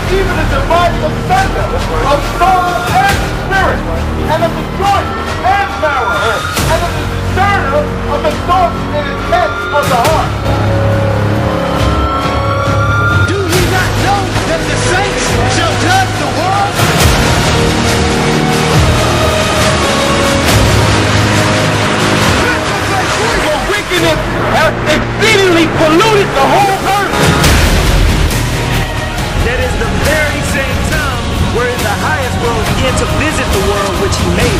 even the dividing asunder of soul and spirit, and of the joint and marrow, and of the discerner of the thoughts and intents of the heart. Do ye not know that the saints shall judge the world? For wickedness has exceedingly polluted the whole earth. That is the very same time wherein the highest world began to visit the world which he made.